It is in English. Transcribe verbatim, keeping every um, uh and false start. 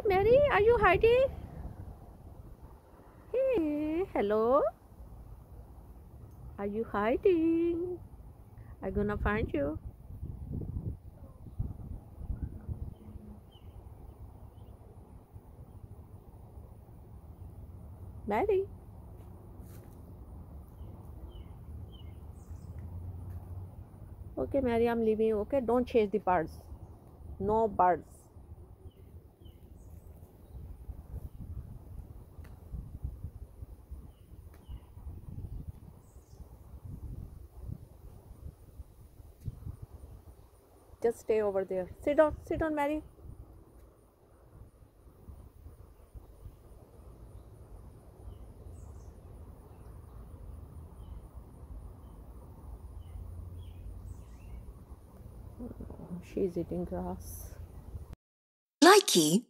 Mary, are you hiding? Hey, hello. Are you hiding? I'm gonna find you. Mary. Okay, Mary, I'm leaving you. Okay, don't chase the birds. No birds. Just stay over there. Sit down. Sit down, Mary. She's eating grass. Likey